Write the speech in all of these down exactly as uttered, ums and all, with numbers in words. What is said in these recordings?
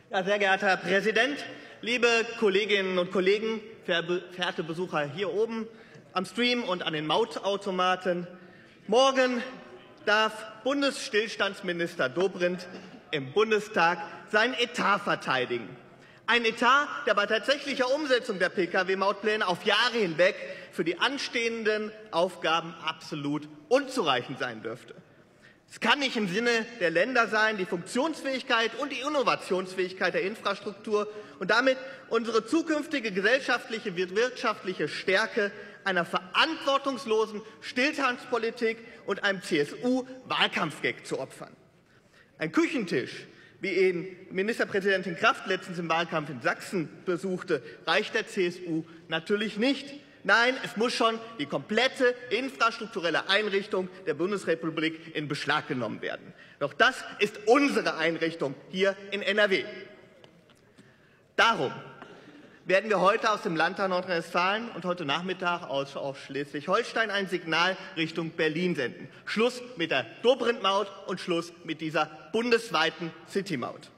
Ja, sehr geehrter Herr Präsident, liebe Kolleginnen und Kollegen, verehrte Besucher hier oben am Stream und an den Mautautomaten. Morgen darf Bundesstillstandsminister Dobrindt im Bundestag seinen Etat verteidigen. Ein Etat, der bei tatsächlicher Umsetzung der Pkw-Mautpläne auf Jahre hinweg für die anstehenden Aufgaben absolut unzureichend sein dürfte. Es kann nicht im Sinne der Länder sein, die Funktionsfähigkeit und die Innovationsfähigkeit der Infrastruktur und damit unsere zukünftige gesellschaftliche und wirtschaftliche Stärke einer verantwortungslosen Stillstandspolitik und einem C S U-Wahlkampfgag zu opfern. Ein Küchentisch, wie ihn Ministerpräsidentin Kraft letztens im Wahlkampf in Sachsen besuchte, reicht der C S U natürlich nicht. Nein, es muss schon die komplette infrastrukturelle Einrichtung der Bundesrepublik in Beschlag genommen werden. Doch das ist unsere Einrichtung hier in N R W. Darum werden wir heute aus dem Landtag Nordrhein-Westfalen und heute Nachmittag aus Schleswig-Holstein ein Signal Richtung Berlin senden. Schluss mit der Dobrindt-Maut und Schluss mit dieser bundesweiten City-Maut.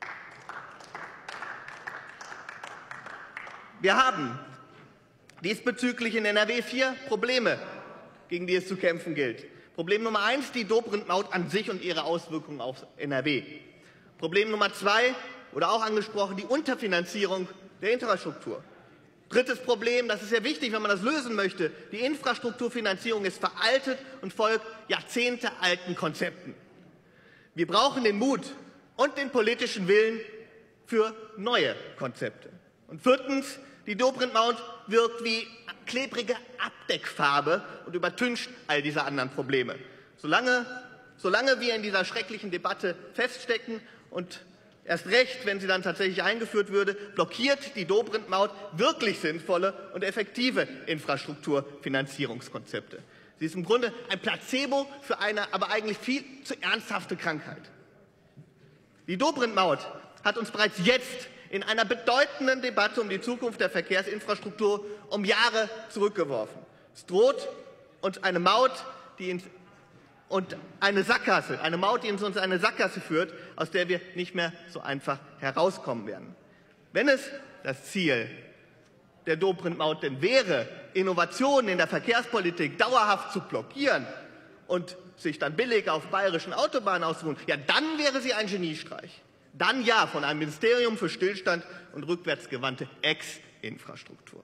Wir haben diesbezüglich in N R W vier Probleme, gegen die es zu kämpfen gilt. Problem Nummer eins, die Dobrindt-Maut an sich und ihre Auswirkungen auf N R W. Problem Nummer zwei, oder auch angesprochen, die Unterfinanzierung der Infrastruktur. Drittes Problem, das ist sehr wichtig, wenn man das lösen möchte. Die Infrastrukturfinanzierung ist veraltet und folgt jahrzehntealten Konzepten. Wir brauchen den Mut und den politischen Willen für neue Konzepte. Und viertens, die Dobrindt-Maut wirkt wie klebrige Abdeckfarbe und übertüncht all diese anderen Probleme. Solange, solange wir in dieser schrecklichen Debatte feststecken und erst recht, wenn sie dann tatsächlich eingeführt würde, blockiert die Dobrindt-Maut wirklich sinnvolle und effektive Infrastrukturfinanzierungskonzepte. Sie ist im Grunde ein Placebo für eine aber eigentlich viel zu ernsthafte Krankheit. Die Dobrindt-Maut hat uns bereits jetzt in einer bedeutenden Debatte um die Zukunft der Verkehrsinfrastruktur um Jahre zurückgeworfen. Es droht uns eine Maut, die ins und eine Sackgasse, eine Maut, die uns in eine Sackgasse führt, aus der wir nicht mehr so einfach herauskommen werden. Wenn es das Ziel der Dobrindt-Maut denn wäre, Innovationen in der Verkehrspolitik dauerhaft zu blockieren und sich dann billig auf bayerischen Autobahnen auszuruhen, ja, dann wäre sie ein Geniestreich. Dann ja von einem Ministerium für Stillstand und rückwärtsgewandte Ex-Infrastruktur.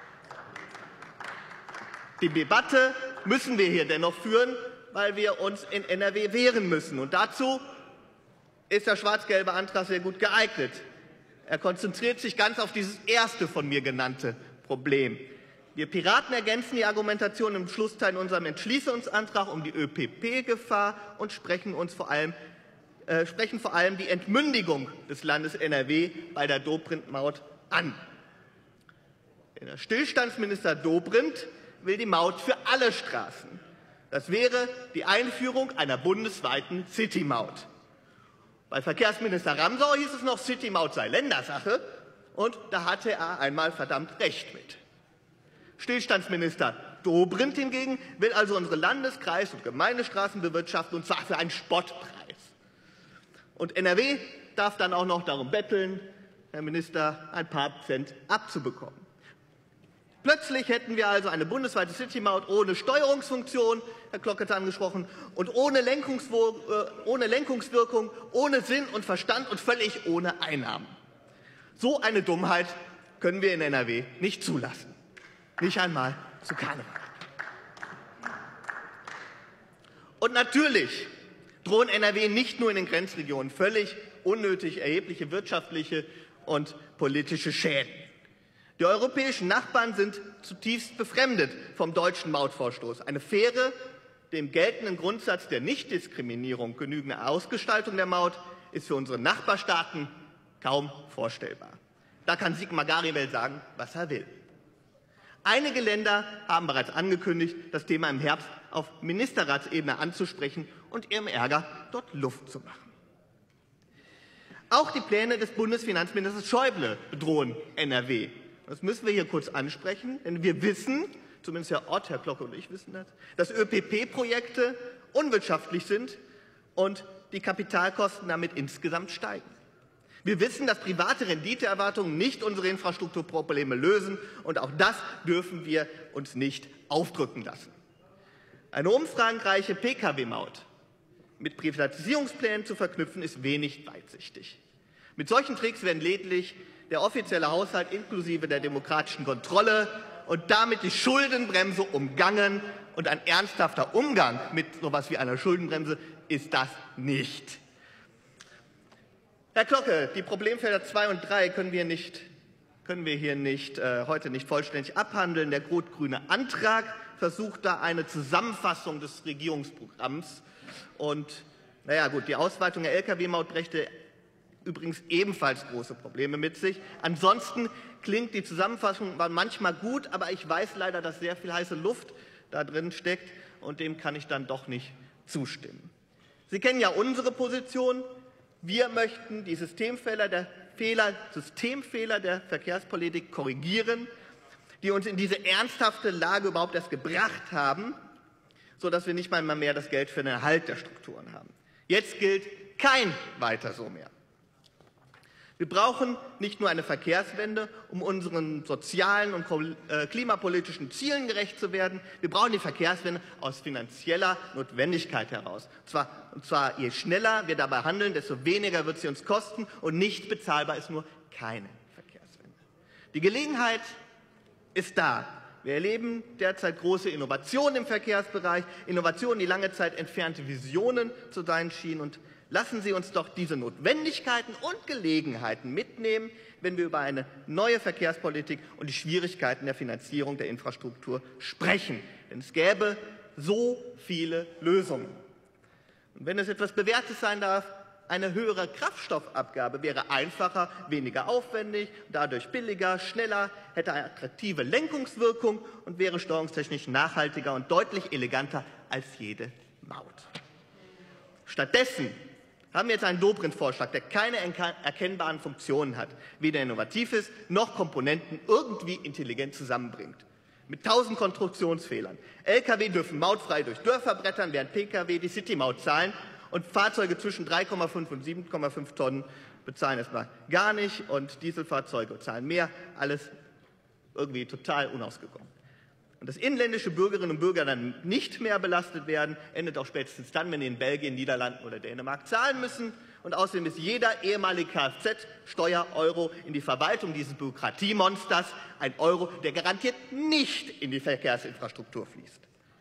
Die Debatte müssen wir hier dennoch führen, weil wir uns in N R W wehren müssen. Und dazu ist der schwarz-gelbe Antrag sehr gut geeignet. Er konzentriert sich ganz auf dieses erste von mir genannte Problem. Wir Piraten ergänzen die Argumentation im Schlussteil in unserem Entschließungsantrag um die Ö P P-Gefahr und sprechen uns vor allem Äh, sprechen vor allem die Entmündigung des Landes N R W bei der Dobrindt-Maut an. Der Stillstandsminister Dobrindt will die Maut für alle Straßen. Das wäre die Einführung einer bundesweiten City-Maut. Bei Verkehrsminister Ramsauer hieß es noch, City-Maut sei Ländersache, und da hatte er einmal verdammt recht mit. Stillstandsminister Dobrindt hingegen will also unsere Landes-, Kreis- und Gemeindestraßen bewirtschaften, und zwar für einen Spottpreis. Und N R W darf dann auch noch darum betteln, Herr Minister, ein paar Cent abzubekommen. Plötzlich hätten wir also eine bundesweite City-Maut ohne Steuerungsfunktion, Herr Glocke hat angesprochen, und ohne, Lenkungswir- äh, ohne Lenkungswirkung, ohne Sinn und Verstand und völlig ohne Einnahmen. So eine Dummheit können wir in N R W nicht zulassen. Nicht einmal zu Karneval. Und natürlich drohen N R W nicht nur in den Grenzregionen völlig unnötig erhebliche wirtschaftliche und politische Schäden. Die europäischen Nachbarn sind zutiefst befremdet vom deutschen Mautvorstoß. Eine faire, dem geltenden Grundsatz der Nichtdiskriminierung genügende Ausgestaltung der Maut ist für unsere Nachbarstaaten kaum vorstellbar. Da kann Sigmar Gabriel sagen, was er will. Einige Länder haben bereits angekündigt, das Thema im Herbst auf Ministerratsebene anzusprechen und ihrem Ärger dort Luft zu machen. Auch die Pläne des Bundesfinanzministers Schäuble bedrohen N R W. Das müssen wir hier kurz ansprechen, denn wir wissen, zumindest Herr Ott, Herr Glocke und ich wissen das, dass Ö P P-Projekte unwirtschaftlich sind und die Kapitalkosten damit insgesamt steigen. Wir wissen, dass private Renditeerwartungen nicht unsere Infrastrukturprobleme lösen, und auch das dürfen wir uns nicht aufdrücken lassen. Eine umfangreiche P K W-Maut mit Privatisierungsplänen zu verknüpfen, ist wenig weitsichtig. Mit solchen Tricks werden lediglich der offizielle Haushalt inklusive der demokratischen Kontrolle und damit die Schuldenbremse umgangen. Und ein ernsthafter Umgang mit so etwas wie einer Schuldenbremse ist das nicht. Herr Glocke, die Problemfelder zwei und drei können wir, nicht, können wir hier nicht, äh, heute nicht vollständig abhandeln. Der rot-grüne Antrag versucht da eine Zusammenfassung des Regierungsprogramms. Und naja gut, die Ausweitung der L K W-Maut brächte übrigens ebenfalls große Probleme mit sich. Ansonsten klingt die Zusammenfassung manchmal gut, aber ich weiß leider, dass sehr viel heiße Luft da drin steckt, und dem kann ich dann doch nicht zustimmen. Sie kennen ja unsere Position. Wir möchten die Systemfehler der, Fehler, Systemfehler der Verkehrspolitik korrigieren, die uns in diese ernsthafte Lage überhaupt erst gebracht haben, sodass wir nicht mal mehr das Geld für den Erhalt der Strukturen haben. Jetzt gilt kein weiter so mehr. Wir brauchen nicht nur eine Verkehrswende, um unseren sozialen und klimapolitischen Zielen gerecht zu werden. Wir brauchen die Verkehrswende aus finanzieller Notwendigkeit heraus. Und zwar, und zwar je schneller wir dabei handeln, desto weniger wird sie uns kosten, und nicht bezahlbar ist nur keine Verkehrswende. Die Gelegenheit ist da. Wir erleben derzeit große Innovationen im Verkehrsbereich, Innovationen, die lange Zeit entfernte Visionen zu sein schienen. Und lassen Sie uns doch diese Notwendigkeiten und Gelegenheiten mitnehmen, wenn wir über eine neue Verkehrspolitik und die Schwierigkeiten der Finanzierung der Infrastruktur sprechen. Denn es gäbe so viele Lösungen. Und wenn es etwas Bewährtes sein darf, eine höhere Kraftstoffabgabe wäre einfacher, weniger aufwendig, dadurch billiger, schneller, hätte eine attraktive Lenkungswirkung und wäre steuerungstechnisch nachhaltiger und deutlich eleganter als jede Maut. Stattdessen haben wir jetzt einen Dobrindt-Vorschlag, der keine erkennbaren Funktionen hat, weder innovativ ist, noch Komponenten irgendwie intelligent zusammenbringt. Mit tausend Konstruktionsfehlern. L K W dürfen mautfrei durch Dörfer brettern, während P K W die City-Maut zahlen, und Fahrzeuge zwischen drei Komma fünf und sieben Komma fünf Tonnen bezahlen erstmal gar nicht, und Dieselfahrzeuge zahlen mehr. Alles irgendwie total unausgegoren. Und dass inländische Bürgerinnen und Bürger dann nicht mehr belastet werden, endet auch spätestens dann, wenn sie in Belgien, Niederlanden oder Dänemark zahlen müssen. Und außerdem ist jeder ehemalige Kfz-Steuer-Euro in die Verwaltung dieses Bürokratiemonsters ein Euro, der garantiert nicht in die Verkehrsinfrastruktur fließt.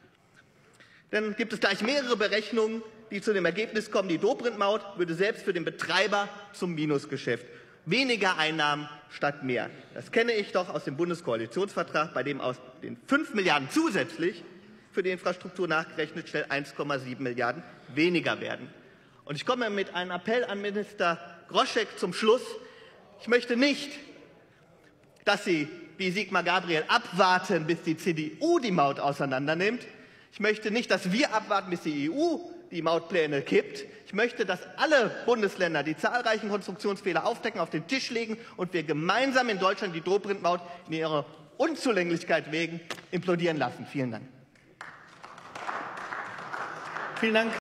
Dann gibt es gleich mehrere Berechnungen, die zu dem Ergebnis kommen, die Dobrindt-Maut würde selbst für den Betreiber zum Minusgeschäft. Weniger Einnahmen statt mehr. Das kenne ich doch aus dem Bundeskoalitionsvertrag, bei dem aus den fünf Milliarden zusätzlich für die Infrastruktur nachgerechnet schnell eins Komma sieben Milliarden weniger werden. Und ich komme mit einem Appell an Minister Groschek zum Schluss. Ich möchte nicht, dass Sie wie Sigmar Gabriel abwarten, bis die C D U die Maut auseinandernimmt. Ich möchte nicht, dass wir abwarten, bis die E U die Mautpläne kippt. Ich möchte, dass alle Bundesländer die zahlreichen Konstruktionsfehler aufdecken, auf den Tisch legen und wir gemeinsam in Deutschland die Dobrindt-Maut in ihrer Unzulänglichkeit wegen implodieren lassen. Vielen Dank. Vielen Dank.